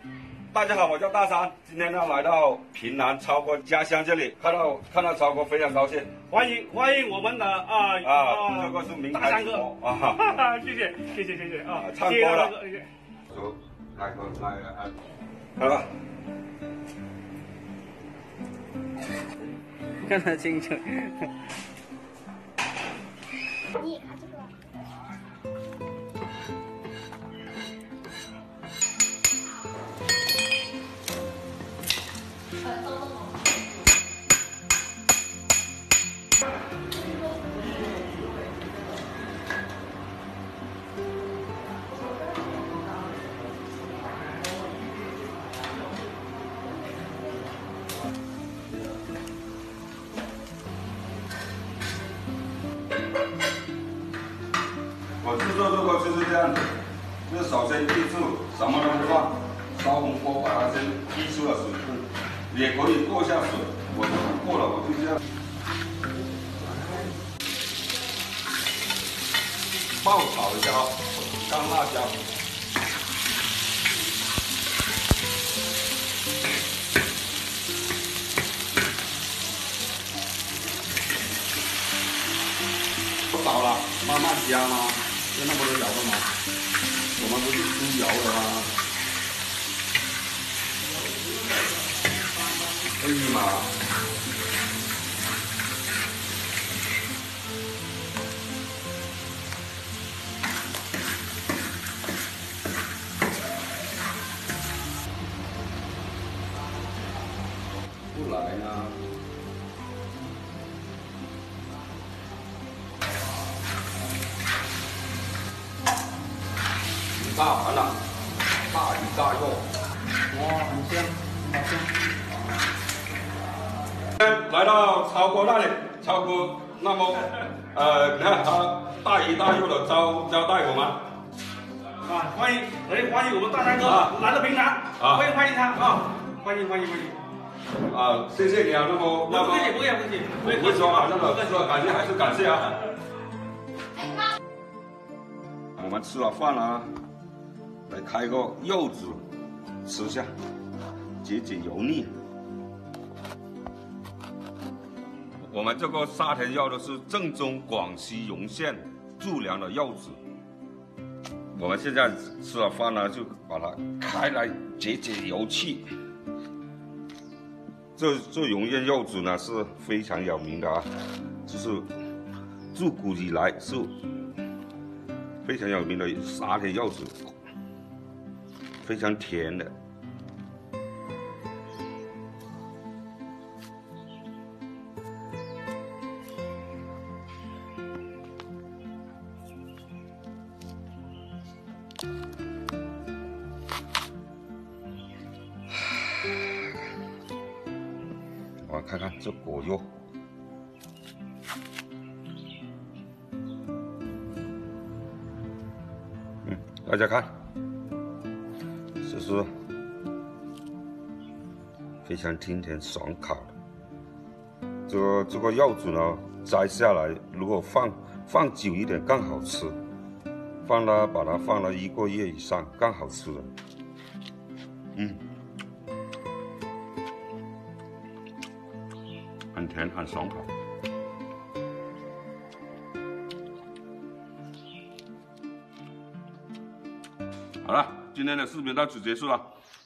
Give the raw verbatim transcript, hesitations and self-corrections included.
大家好，我叫大山，今天呢来到平南超哥家乡这里，看到看到超哥非常高兴， 欢迎欢迎我们的啊啊，这个是名牌大山哥啊， 哈哈，谢谢谢谢谢谢啊， 唱歌了， 走， 来个来来，好了， 看得清楚。 你看这个。 我制作这个就是这样子，就是首先记住什么都不放，烧红锅把它先逼出了水分，也可以过下水，我就不过了，我就这样爆炒一下干辣椒。少了，慢慢加嘛，就那么多油的嘛，我们不是吃油的吗？哎呀妈！不来呢？大盘了，大鱼大肉， 哇，很香，好香。 来到超哥那里，超哥，那么，呃，你看他大鱼大肉的招招待我们， 啊，欢迎，来欢迎我们大山哥啊来到平南， 啊欢迎欢迎他啊，欢迎欢迎欢迎。 啊，谢谢你啊，那么那么， 不客气不客气不客气， 我会说啊，那个说感谢还是感谢啊。我们吃了饭了，来开个柚子吃下，解解油腻。我们这个沙田柚的是正宗广西容县驻良的柚子。我们现在吃了饭呢，就把它开来解解油气。这这容县柚子呢是非常有名的啊，就是自古以来是非常有名的沙田柚子，非常甜的。我看看这果肉，嗯，大家看，这是非常清甜爽口的。这个这个柚子呢，摘下来如果放放久一点更好吃，放了把它放了一个月以上更好吃了。嗯。很甜，很爽口。好了，今天的视频到此结束了。